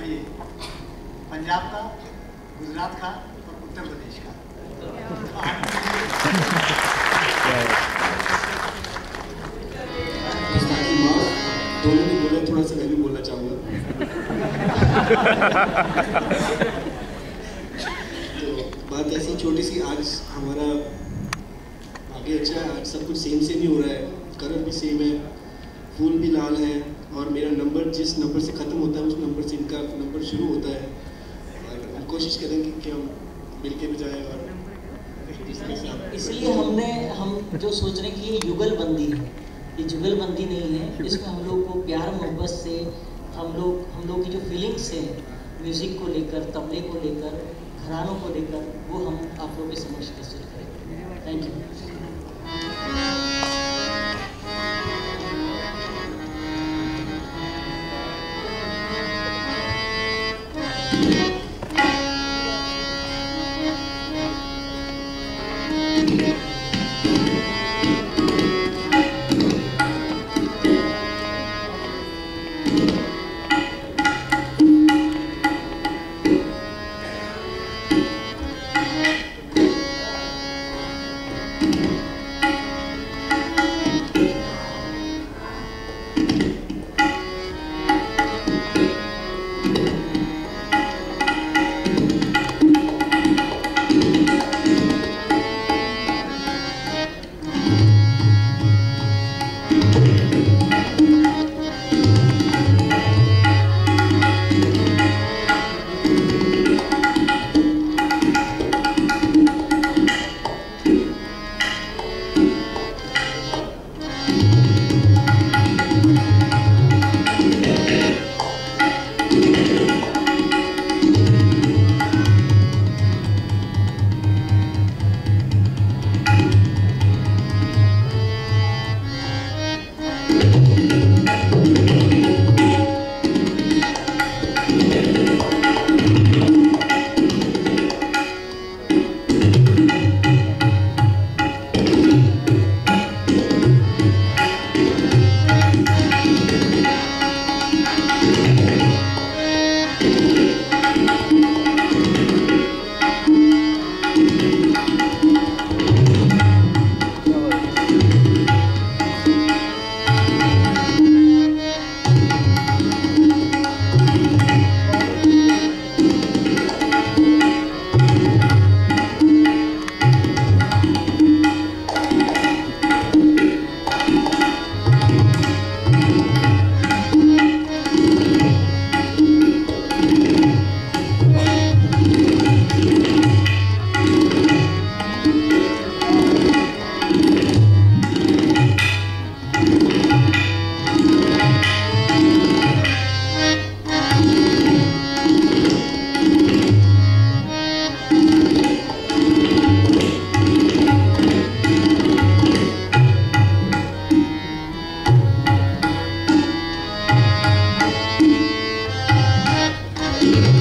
चाहिए, पंजाब का, गुजरात का और उत्तर प्रदेश का। दोनों ने बोला, थोड़ा सा मैं भी बोलना चाहूँगा। तो बात ऐसी छोटी सी, आज हमारा आगे अच्छा है, आज सब कुछ सेम सेम ही हो रहा है, कलर भी सेम है, फूल भी लाल है और मेरा नंबर जिस नंबर से ख़त्म होता है उस नंबर से इनका नंबर शुरू होता है। और हम कोशिश करेंगे कि हम मिल के भी जाएँ और इसलिए हम जो सोच रहे हैं कि ये युगलबंदी है, ये जुगलबंदी नहीं है। इसमें हम लोग को प्यार मोहब्बत से हम लोग की जो फीलिंग्स हैं म्यूज़िक को लेकर, तबले को लेकर, घरानों को लेकर, वो हम आप लोगों के समक्ष प्रस्तुत करेंगे। Thank you. you.